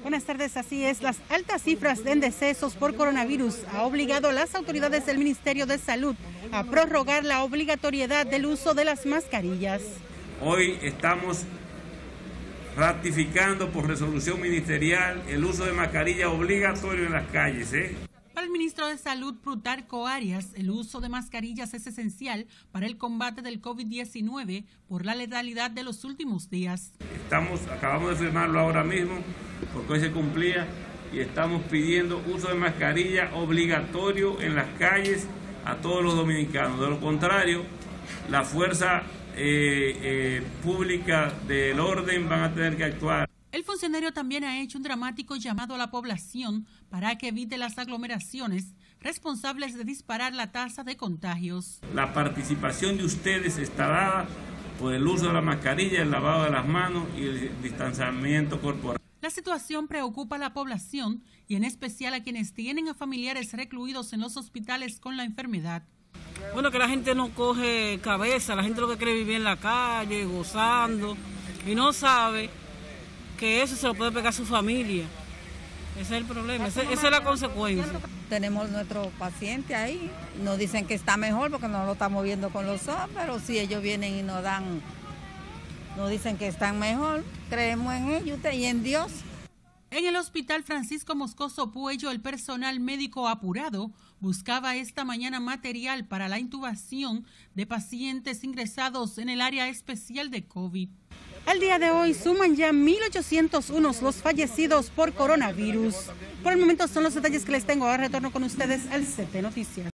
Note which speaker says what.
Speaker 1: Buenas tardes, así es. Las altas cifras en decesos por coronavirus ha obligado a las autoridades del Ministerio de Salud a prorrogar la obligatoriedad del uso de las mascarillas.
Speaker 2: Hoy estamos ratificando por resolución ministerial el uso de mascarilla obligatorio en las calles.
Speaker 1: Para el ministro de Salud, Plutarco Arias, el uso de mascarillas es esencial para el combate del COVID-19 por la letalidad de los últimos días.
Speaker 2: Acabamos de firmarlo ahora mismo, porque hoy se cumplía, y estamos pidiendo uso de mascarilla obligatorio en las calles a todos los dominicanos. De lo contrario, la fuerza pública del orden van a tener que actuar.
Speaker 1: El funcionario también ha hecho un dramático llamado a la población para que evite las aglomeraciones responsables de disparar la tasa de contagios.
Speaker 2: La participación de ustedes está dada por el uso de la mascarilla, el lavado de las manos y el distanciamiento corporal.
Speaker 1: La situación preocupa a la población y en especial a quienes tienen a familiares recluidos en los hospitales con la enfermedad.
Speaker 3: Bueno, que la gente no coge cabeza, la gente lo que quiere vivir en la calle, gozando, y no sabe que eso se lo puede pegar a su familia. Ese es el problema, esa es la consecuencia.
Speaker 4: Tenemos nuestro paciente ahí, nos dicen que está mejor porque no lo estamos viendo con los ojos, pero si ellos vienen y nos dicen que están mejor, creemos en ellos y en Dios.
Speaker 1: En el Hospital Francisco Moscoso Puello, el personal médico apurado buscaba esta mañana material para la intubación de pacientes ingresados en el área especial de COVID. Al día de hoy suman ya 1.801 los fallecidos por coronavirus. Por el momento son los detalles que les tengo. Ahora retorno con ustedes al CT Noticias.